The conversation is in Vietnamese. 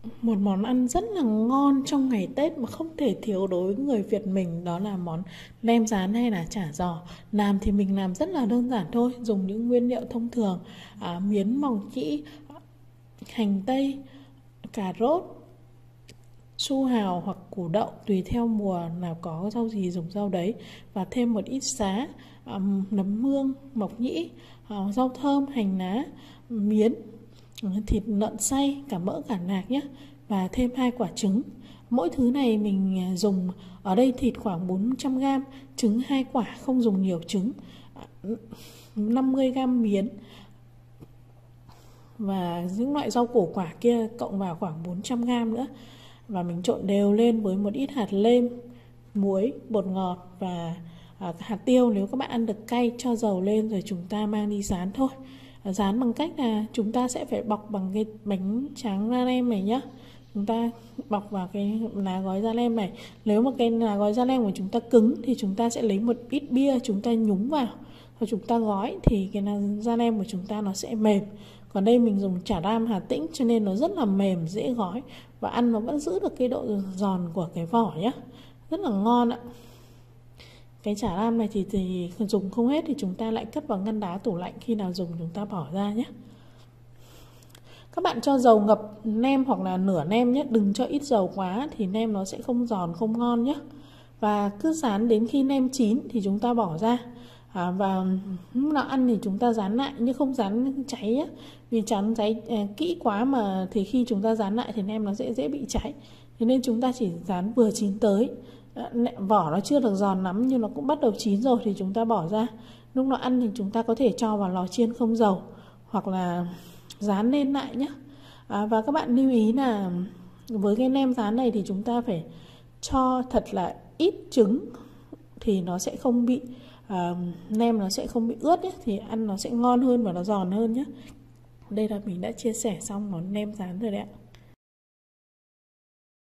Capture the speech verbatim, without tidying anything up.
Một món ăn rất là ngon trong ngày Tết mà không thể thiếu đối với người Việt mình, đó là món nem rán hay là chả giò. Làm thì mình làm rất là đơn giản thôi, dùng những nguyên liệu thông thường: à, miến mỏng nhĩ, hành tây, cà rốt, su hào hoặc củ đậu, tùy theo mùa nào có rau gì dùng rau đấy, và thêm một ít sá, à, nấm hương, mộc nhĩ, à, rau thơm, hành lá, miến, thịt lợn xay, cả mỡ cả nạc nhé, và thêm hai quả trứng. Mỗi thứ này mình dùng ở đây: thịt khoảng bốn trăm gam, trứng hai quả, không dùng nhiều trứng, năm mươi gam miến, và những loại rau củ quả kia cộng vào khoảng bốn trăm gam nữa. Và mình trộn đều lên với một ít hạt lêm, muối, bột ngọt và à, hạt tiêu. Nếu các bạn ăn được cay cho dầu lên rồi chúng ta mang đi rán thôi. À, rán bằng cách là chúng ta sẽ phải bọc bằng cái bánh tráng ra lem này nhá. Chúng ta bọc vào cái lá gói da lem này. Nếu mà cái lá gói da lem của chúng ta cứng thì chúng ta sẽ lấy một ít bia, chúng ta nhúng vào và chúng ta gói, thì cái da lem của chúng ta nó sẽ mềm. Còn đây mình dùng chả ram Hà Tĩnh cho nên nó rất là mềm, dễ gói, và ăn nó vẫn giữ được cái độ giòn của cái vỏ nhé. Rất là ngon ạ. Cái chả ram này thì, thì dùng không hết thì chúng ta lại cất vào ngăn đá tủ lạnh, khi nào dùng chúng ta bỏ ra nhé. Các bạn cho dầu ngập nem hoặc là nửa nem nhé, đừng cho ít dầu quá thì nem nó sẽ không giòn, không ngon nhé. Và cứ rán đến khi nem chín thì chúng ta bỏ ra. À, và lúc nào ăn thì chúng ta rán lại, nhưng không rán cháy nhé. Vì rán cháy à, kỹ quá mà thì khi chúng ta rán lại thì nem nó dễ dễ bị cháy. Thế nên chúng ta chỉ rán vừa chín tới, à, vỏ nó chưa được giòn lắm nhưng nó cũng bắt đầu chín rồi thì chúng ta bỏ ra. Lúc nào ăn thì chúng ta có thể cho vào lò chiên không dầu hoặc là rán lên lại nhé. À, và các bạn lưu ý là với cái nem rán này thì chúng ta phải cho thật là ít trứng thì nó sẽ không bị uh, nem nó sẽ không bị ướt nhé, thì ăn nó sẽ ngon hơn và nó giòn hơn nhé. Đây là mình đã chia sẻ xong món nem rán rồi đấy ạ.